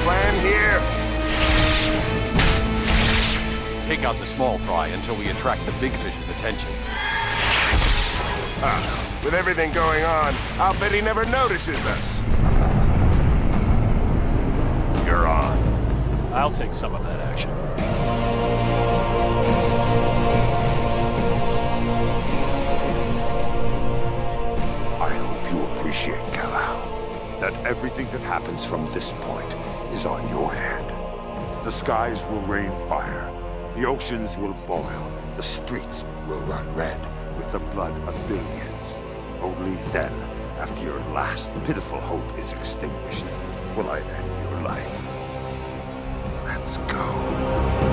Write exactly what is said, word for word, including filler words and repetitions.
plan here? Take out the small fry until we attract the big fish's attention. Ah, with everything going on, I'll bet he never notices us. You're on. I'll take some of that action. I hope you appreciate, Kal-El, that everything that happens from this point is on your hand. The skies will rain fire, the oceans will boil, the streets will run red with the blood of billions. Only then, after your last pitiful hope is extinguished, will I end your life. Let's go.